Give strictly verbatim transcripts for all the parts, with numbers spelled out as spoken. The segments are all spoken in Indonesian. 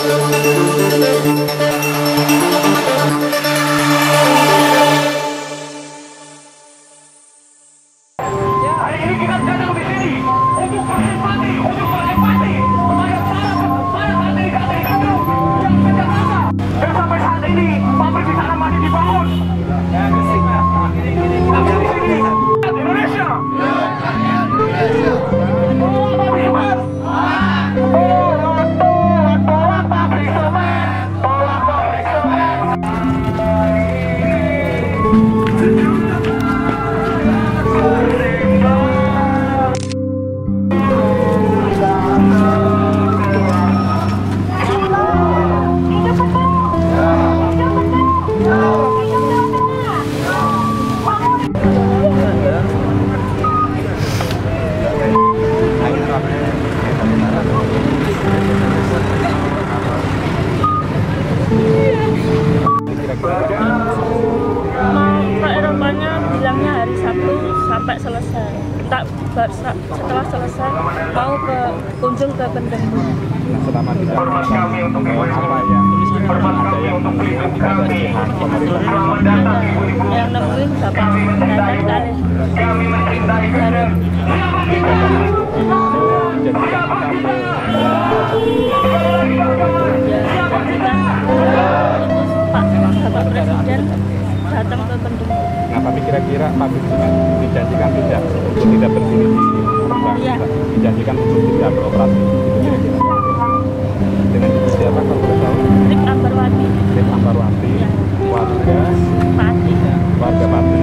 sampai selesai. Tak setelah selesai mau ke kunjung ke Kendeng. Selama di dalam apa yang ada yang yang nemuin bapak datang kali bareng. Pak Bapak Presiden datang ke Kendeng. Nah, tapi kira-kira Pak Presiden dijanjikan tidak untuk tidak berdiri di Rembang, iya. Dijanjikan untuk tidak beroperasi kira-kira. Dengan ibu siapa kalau boleh tahu? Rik Ambarwati. Rik Ambarwati, ya. Warga Pati. Warga Pati.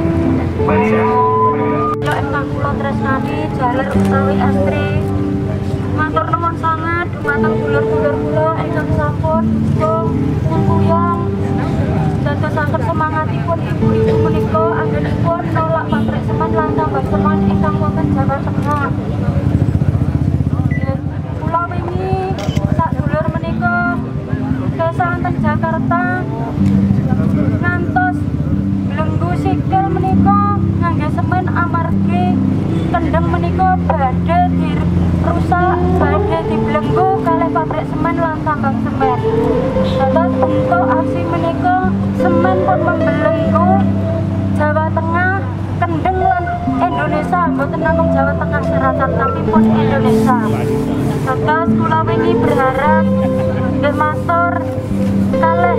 Yo engkang kula tresnani jaler utawi estri. Matur nuwun sanget dumateng dulur-dulur kula ingkang sampun kuyang dadosaken semangatipun ibu-ibu menika anggenipun nolak pabrik semen lan tambang semen ingkang wonten Jawa Tengah. Kula wingi sak dulur menika kesanten Jakarta ngantos belenggu sikil menika ngangge semen amargi Kendeng menika badhe dirusak, badhe dibelenggu kalih pabrik semen lan tambang semen. Dados bentuk aksi menika semen pun membelenggu Jawa Tengah, Kendeng lan Indonesia, mboten namung Jawa Tengah seratan tapi pun Indonesia. Dados kula wingi berharap nggih matur kalih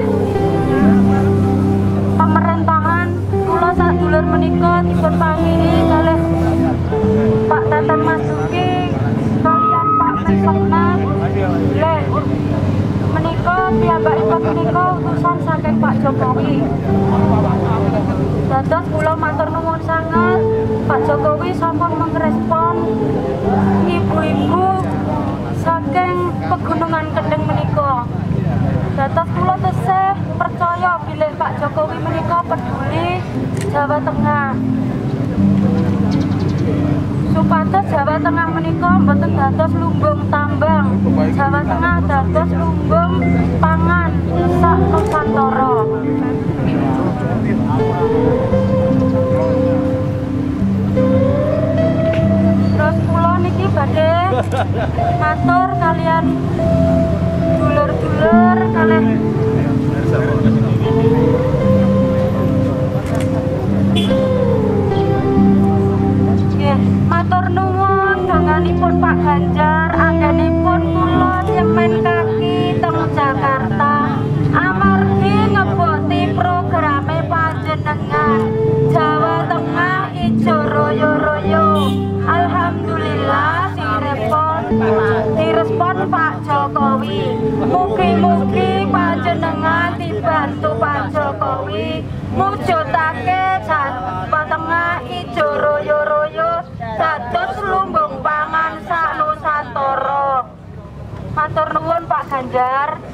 pemerintahan kula sak dulur menika dipun panggihi kalih Pak Teten Masuki kalian Pak Mesokna leh menika piyambakipun menika utusan saking Pak Jokowi. Dados kula matur nuwun sanget Pak Jokowi sampun mengrespon ibu-ibu saking pegunungan Kendeng menika. Dados kula tesih percaya bilih Pak Jokowi menika peduli Jawa Tengah. Supados Jawa Tengah menika mboten dados lumbung tambang. Jawa Tengah dados lumbung pangan sak Nusantara. Terus kula niki badhe matur kalian dulur-dulur kalih matur nuwun danganipun Pak Ganjar, anggenipun kula nyemen kaki teng Jakarta amargi ngeboti programe panjenengan Jawa Tengah ijo royo-royo. Alhamdulillah direspon direspon Pak Jokowi. Mugi-mugi panjenengan dibantu Pak Jokowi mujudake Jawa Tengah ijo royo-royo dados lumbung pangan sak Nusantara. Matur nuwun Pak Ganjar.